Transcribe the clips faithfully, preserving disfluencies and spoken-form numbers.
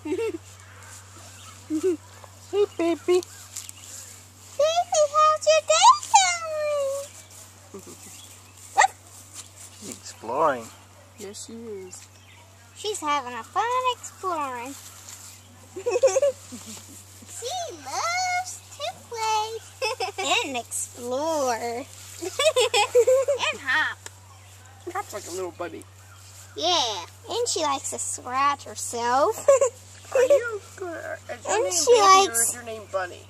Hey, baby. Baby, how's your day going? She's exploring. Yes, she is. She's having a fun exploring. She loves to play and explore and hop. Hop's like a little bunny. Yeah, and she likes to scratch herself. Are you good? Is your And name she Baby likes- or is your name Bunny?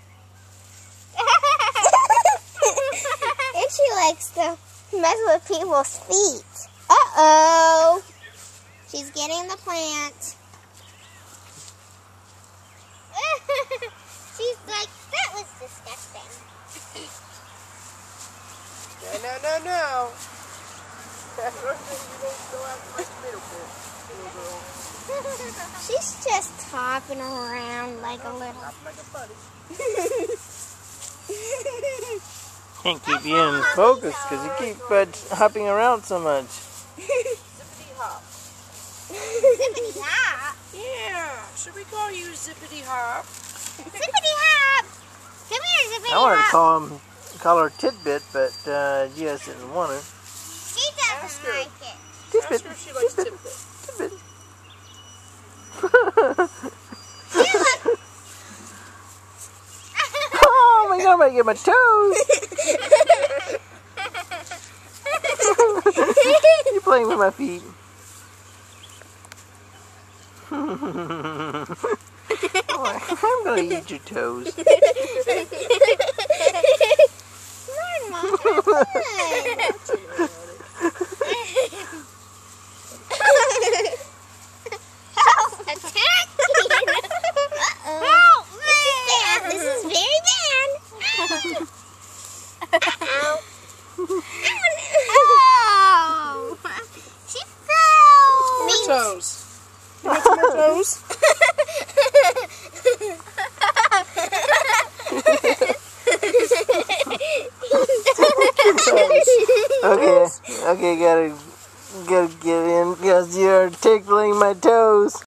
And she likes to mess with people's feet. Uh-oh. She's getting the plant. She's like, that was disgusting. No, no, no, no. That's one thing you don't go after my tomato plant, little girl. She's just hopping around like a little... Hop like a bunny. Can't keep you in focus because you keep uh, hopping around so much. Zippity hop. Zippity hop. Yeah. Should we call you Zippity Hop? Zippity hop. Come here, Zippity I wanted to hop. call him, call her Tidbit, but uh, you guys didn't want her. She Ask doesn't her. like it. Ask Tidbit. her if she likes Tidbit. Tidbit. Oh my God! I'm gonna get my toes. You're playing with my feet. Oh, I'm gonna eat your toes. Help me! This is very bad. Oh! She fell! More toes. You want some more toes? Okay, okay, gotta, gotta get in because you're tickling my toes.